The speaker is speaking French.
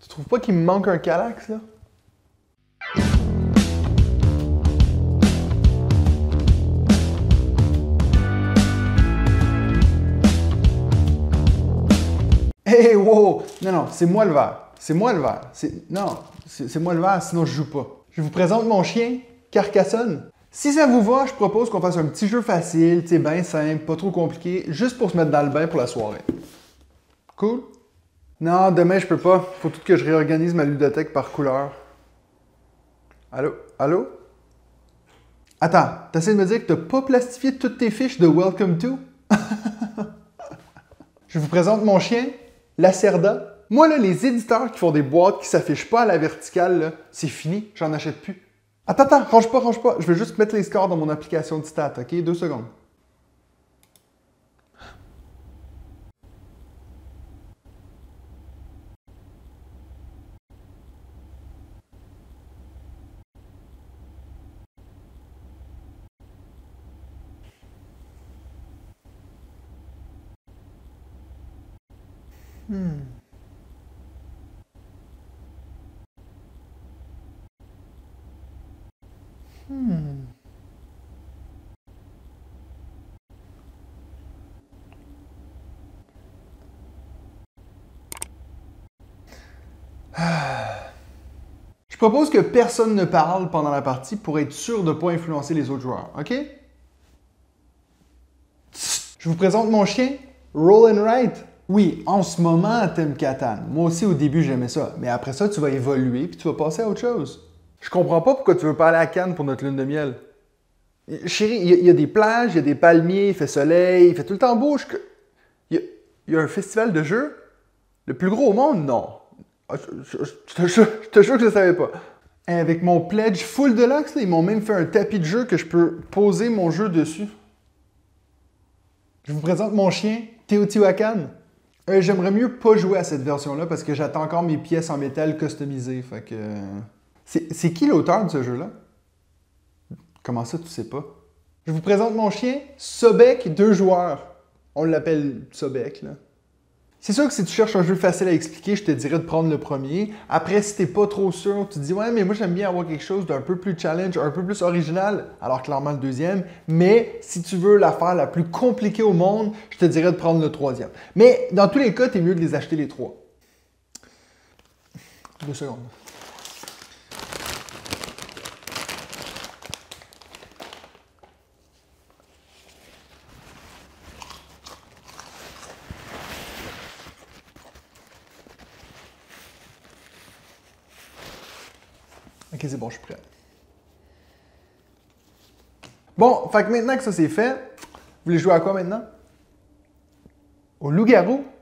Tu trouves pas qu'il me manque un Kallax, là? Hey, wow! Non, non, c'est moi le vert. C'est moi le vert. Non, c'est moi le vert, sinon je joue pas. Je vous présente mon chien, Carcassonne. Si ça vous va, je propose qu'on fasse un petit jeu facile, tu sais, bien simple, pas trop compliqué, juste pour se mettre dans le bain pour la soirée. Cool? Non, demain je peux pas. Faut tout que je réorganise ma ludothèque par couleur. Allô? Allô? Attends, t'essaies de me dire que t'as pas plastifié toutes tes fiches de Welcome to? Je vous présente mon chien, Lacerda. Moi, là, les éditeurs qui font des boîtes qui s'affichent pas à la verticale, là, c'est fini, j'en achète plus. Attends, range pas. Je vais juste mettre les scores dans mon application de stats, OK? 2 secondes. Je propose que personne ne parle pendant la partie pour être sûr de ne pas influencer les autres joueurs, OK? Je vous présente mon chien, Roll and Write. Oui, en ce moment, t'aimes Catan. Moi aussi, au début, j'aimais ça. Mais après ça, tu vas évoluer puis tu vas passer à autre chose. Je comprends pas pourquoi tu veux pas aller à Cannes pour notre lune de miel. Chérie, il y a des plages, il y a des palmiers, il fait soleil, il fait tout le temps beau. Il y a un festival de jeux? Le plus gros au monde? Non. Ah, je te jure que je ne savais pas. Avec mon pledge full deluxe, là, ils m'ont même fait un tapis de jeu que je peux poser mon jeu dessus. Je vous présente mon chien, Teotihuacan. J'aimerais mieux pas jouer à cette version-là parce que j'attends encore mes pièces en métal customisées. Fait que... C'est qui l'auteur de ce jeu-là? Comment ça, tu sais pas? Je vous présente mon chien, Sobek 2 joueurs. On l'appelle Sobek, là. C'est sûr que si tu cherches un jeu facile à expliquer, je te dirais de prendre le premier. Après, si t'es pas trop sûr, tu te dis « Ouais, mais moi j'aime bien avoir quelque chose d'un peu plus challenge, un peu plus original. » Alors clairement le deuxième. Mais si tu veux l'affaire la plus compliquée au monde, je te dirais de prendre le troisième. Mais dans tous les cas, t'es mieux de les acheter les 3. 2 secondes. Ok, c'est bon, je suis prêt. Bon, fait que maintenant que ça c'est fait, vous voulez jouer à quoi maintenant? Au loup-garou?